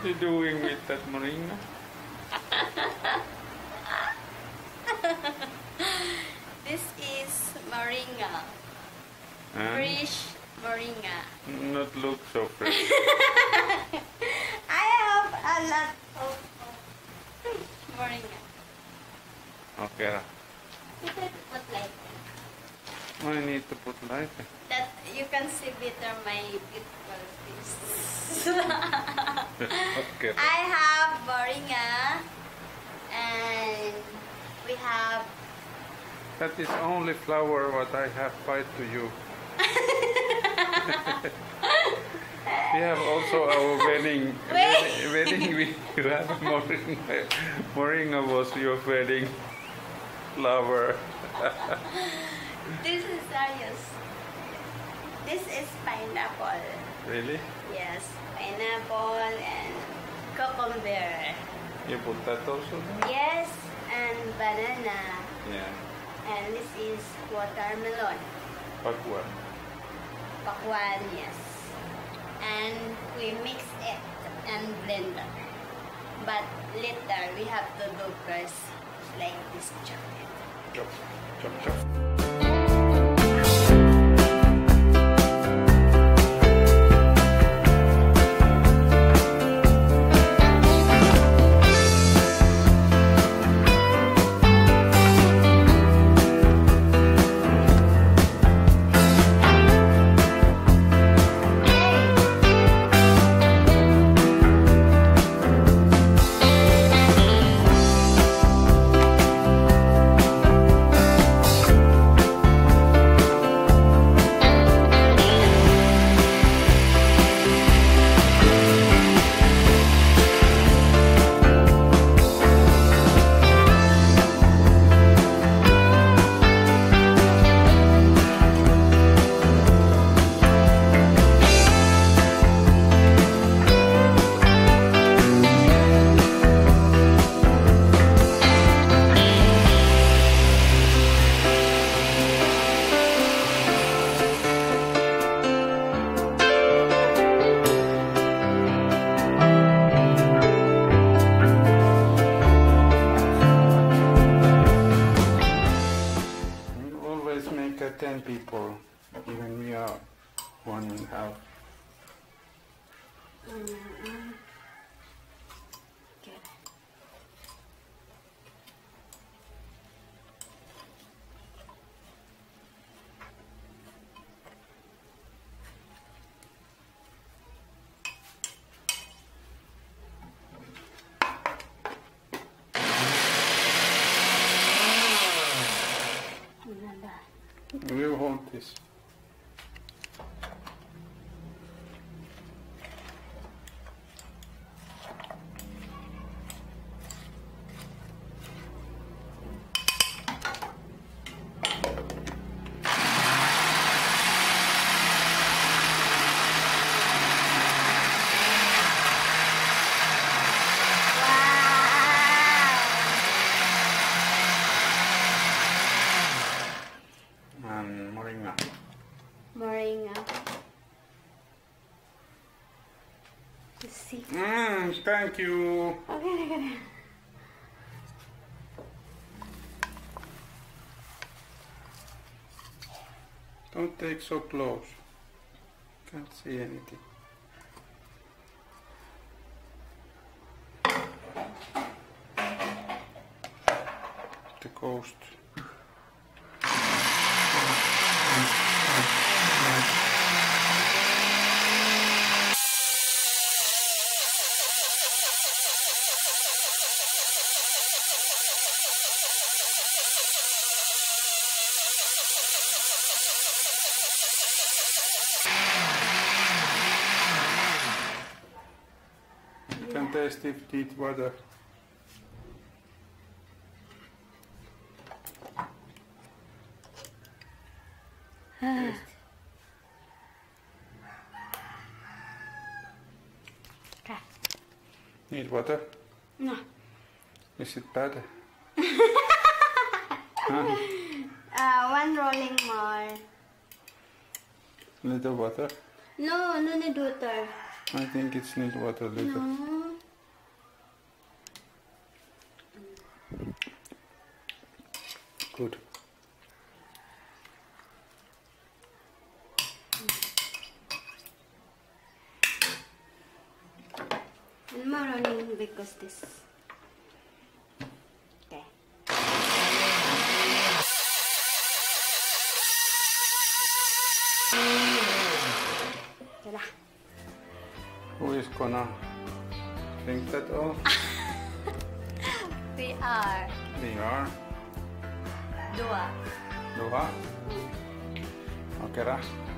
you doing with that moringa? This is moringa. Fresh moringa. Not look so fresh. I have a lot of fresh moringa. Okay. You can put like I need to put light. that. You can see better my beautiful face. Okay. I have moringa, and we have. That is only flower what I have fight to you. We have also our wedding. Wedding with you have moringa. Moringa was your wedding flower. This is serious. This is pineapple. Really? Yes, pineapple and cucumber. You put that also? Yes, and banana. Yeah. And this is watermelon. Pakwan. Pakwan, yes. And we mix it and blend it. But later we have to do first like this chocolate. Chop, chop, chop. Make 10 people, even we are 1.5. Okay. We want this. And moringa. Moringa. Let's see. Thank you. Okay. Don't take so close. Can't see anything. The coast. You can taste if it needs water. Taste. Okay. Need water? No. Is it bad? One rolling more. Little water? No, no need water. I think it's need water little. No. Good. And morning because this. Okay. Tara. Who is gonna think that all? We are We are. dua. Dua. Okay, ra.